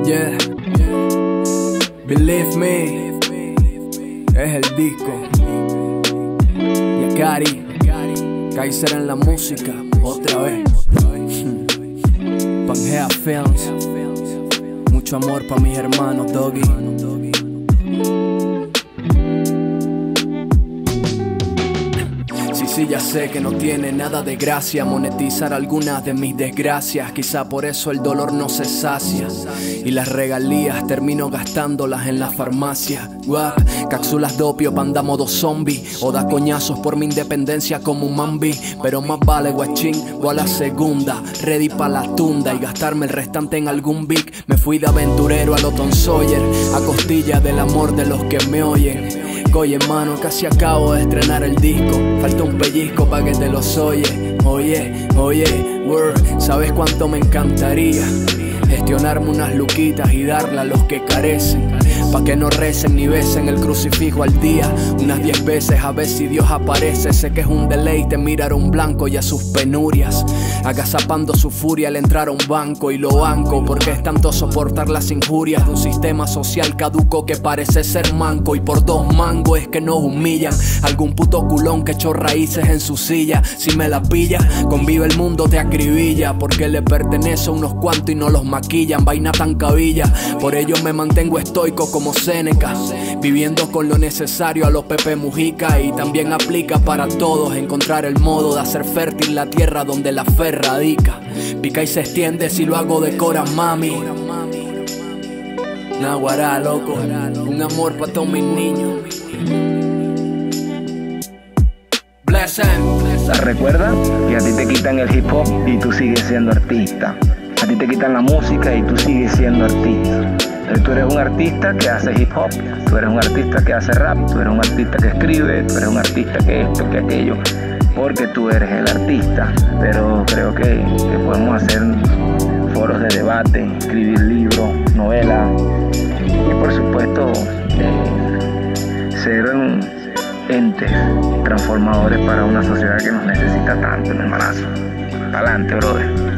Yeah, Believe Me es el disco. Yakari, Kaiser en la música, otra vez. Pangea Films, mucho amor pa' mis hermanos, Doggy. Sí, ya sé que no tiene nada de gracia monetizar algunas de mis desgracias. Quizá por eso el dolor no se sacia y las regalías termino gastándolas en la farmacia. Cápsulas de opio pa' andar modo zombie, o da coñazos por mi independencia como un mambi. Pero más vale guachín o a la segunda, ready pa' la tunda y gastarme el restante en algún big. Me fui de aventurero a lo Tom Sawyer, a costilla del amor de los que me oyen. Oye, hermano, casi acabo de estrenar el disco. Falta un pellizco pa' que te los oye. Oye, word, ¿sabes cuánto me encantaría gestionarme unas luquitas y darle a los que carecen? Pa' que no recen ni besen el crucifijo al día unas 10 veces a ver si Dios aparece. Sé que es un deleite mirar a un blanco y a sus penurias, agazapando su furia al entrar a un banco. Y lo banco porque es tanto soportar las injurias de un sistema social caduco que parece ser manco. Y por 2 mangos es que nos humillan algún puto culón que echó raíces en su silla. Si me la pilla, convive el mundo te acribilla, porque le pertenece a unos cuantos y no los maquillan. Vaina tan cabilla, por ello me mantengo estoico como Séneca, viviendo con lo necesario a los Pepe Mujica. Y también aplica para todos encontrar el modo de hacer fértil la tierra donde la fe radica. Pica y se extiende si lo hago de cora, mami. Naguará, loco, un amor para todos mis niños. Recuerda que a ti te quitan el hip hop y tú sigues siendo artista. A ti te quitan la música y tú sigues siendo artista. Tú eres un artista que hace hip hop, tú eres un artista que hace rap, tú eres un artista que escribe, tú eres un artista que esto, que aquello, porque tú eres el artista. Pero creo que podemos hacer foros de debate, escribir libros, novelas y por supuesto ser entes transformadores para una sociedad que nos necesita tanto, hermanazo. Adelante, brother.